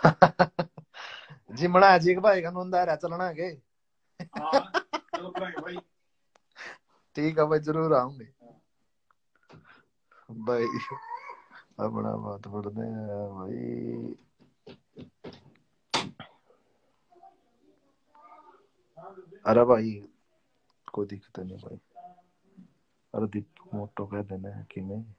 जिमना जी के भाई का नोंदा रहा चलना के। हाँ चलो करेंगे भाई। ठीक है भाई जरूर आऊंगे भाई। अपना बात पढ़ते हैं भाई। अरे भाई कोई दिक्कत नहीं भाई। अरे दीपक मोटो कह देना है कि मैं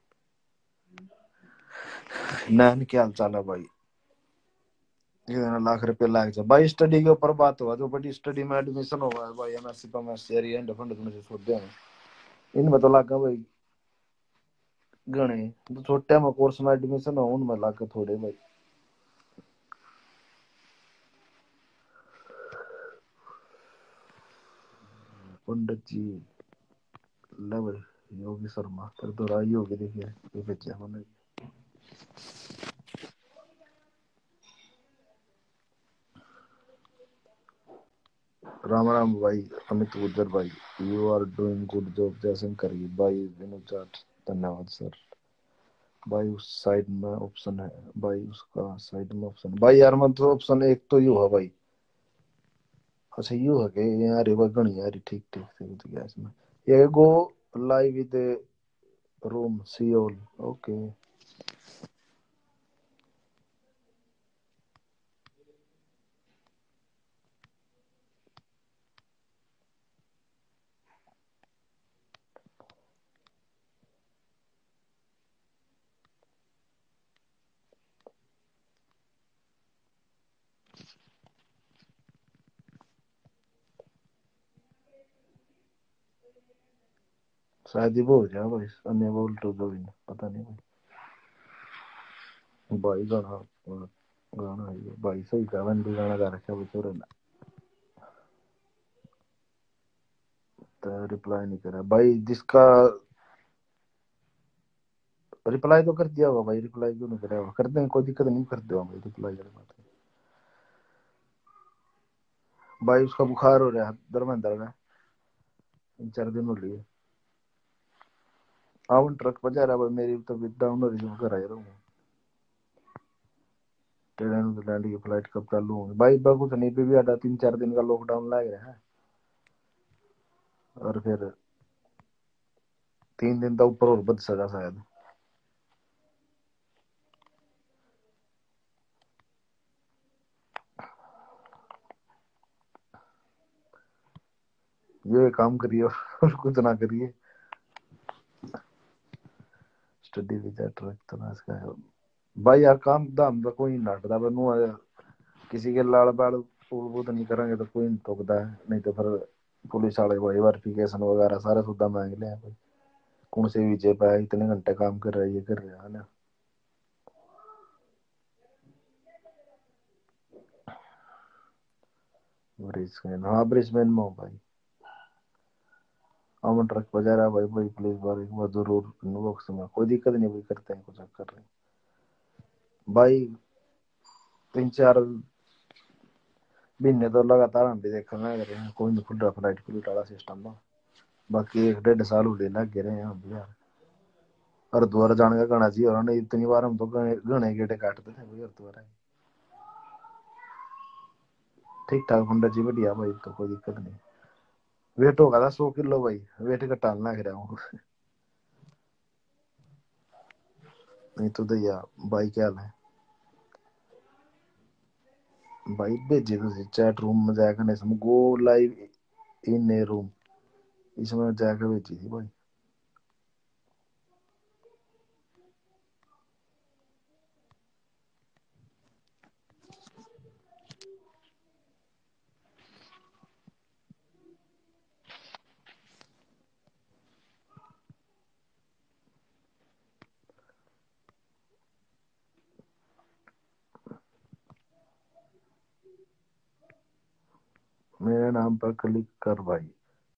नैन क्या हाल चाल है भाई। 1 लाख रुपए लाग जाए भाई स्टडी के ऊपर बात हुआ जो बड़ी स्टडी में एडमिशन हुआ है भाई एमएससी कॉमर्स एंड फंड से सोचते हैं इनमें तो लागा भाई गणे तो छोटे में कोर्स में एडमिशन हो उनमें लागा थोड़े भाई। पंडित जी लेवल योगी शर्मा फिर तो राई होगी देखिए ये बच्चे होने। राम राम भाई अमित गुजर भाई you are doing good job Jaishankar भाई विनोद जाट धन्यवाद सर। भाई उस साइड में ऑप्शन है भाई उसका साइड में ऑप्शन भाई यार मतलब ऑप्शन एक तो यू है भाई। अच्छा यू है कि यार ये गणी यार ठीक ठीक से तो गया इसमें ये गो लाइव विद रूम सियोल ओके। शायद ही वो हो जाए भाई अनेबल टू जॉइन पता नहीं भाई गाना गाना है भाई सही का वंडी गाना गा रखा है बेचारे ने तो रिप्लाई नहीं करा भाई जिसका रिप्लाई तो कर दिया होगा भाई रिप्लाई क्यों नहीं करा होगा कर देंगे कोई दिक्कत नहीं कर दो भाई रिप्लाई कर बात भाई उसका बुखार हो रहा है धर्मेंद्र का 3 4 दिन हो रही है। आवन ट्रक बजा रहा भाई मेरी तबीयत डाउन हो रही है घर आ रहा हूँ ट्रेन लैंड की फ्लाइट कब चालू होगी भाई कुछ नहीं पे भी आधा 3 4 दिन का लॉकडाउन लग रहा है और फिर 3 दिन तो ऊपर और बद सका शायद। ये काम करिए और कुछ ना करिए स्टडी विद ट्रक तो ना इसका भाई यार काम दाम तो कोई नाटदा बनू किसी के लाड़ बाड़ फूल बूत नहीं करेंगे तो कोई नहीं टोकता है नहीं तो फिर पुलिस वाले भाई वेरिफिकेशन वगैरह सारा सुद्धा मांग ले भाई कौन से विजय पे इतने घंटे काम कर रहा है ये कर रहा है ना। ब्रिस्बेन हाँ ब्रिस्बेन में हूँ भाई। अमन ट्रक बजा रहा भाई भाई पुलिस बार एक बार जरूर इनबॉक्स में कोई दिक्कत नहीं भाई करते हैं कुछ कर रहे हैं भाई 3 4 महीने तो लगातार हम भी देखा ना कर रहे हैं कोई नहीं खुल रहा फ्लाइट फ्लूट वाला सिस्टम ना बाकी 1 1.5 साल हो लग गए हैं हम भी यार और दोबारा जाने का गाना चाहिए और नहीं इतनी बार हम तो गणे गेटे काटते थे भाई और दोबारा ठीक ठाक पंडित जी बढ़िया भाई तो कोई दिक्कत नहीं वेट होगा था 100 किलो भाई वेट घटाना लग रहा हूँ नहीं तो दैया भाई क्या हाल है भाई भेजे तुझे चैट रूम में जाकर इसमें go live in A room इसमें जाकर भेजी थी भाई। मेरे नाम पर क्लिक कर भाई